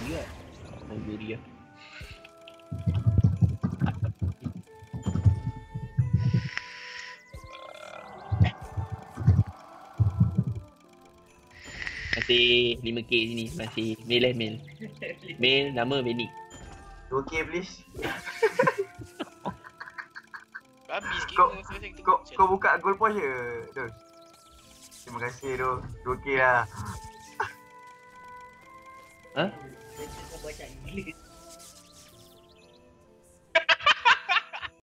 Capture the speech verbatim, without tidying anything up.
Iya. Nigeria. Masih lima K sini. Masih mail eh mail. Mail nama Benny. dua K please. Habis Kau, game first yang tu. kau, kau buka gold posh je, Dos. Terima kasih, Dos. dua K lah. Ha? Macam kau baca gila.